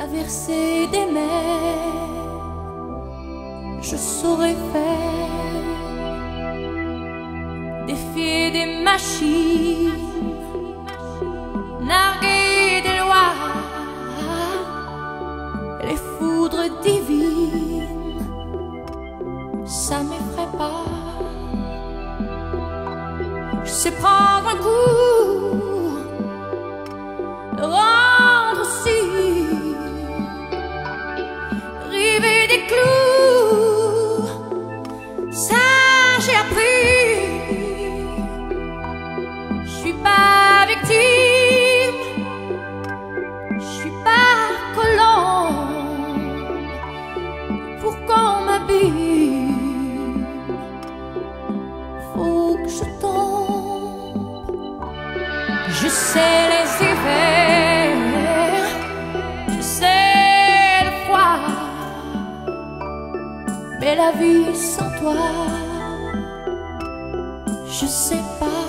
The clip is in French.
traverser des mers, je saurais faire, défier des machines, narguer des lois, les foudres divines, ça m'effraie pas. Je sais prendre un coup, le rendre aussi, river des clous, ça j'ai appris. Je suis pas victime, je suis pas colombe pour qu'on m'abîme. Faut que je tombe. Je sais les hivers, je sais le froid, mais la vie sans toi, je sais pas.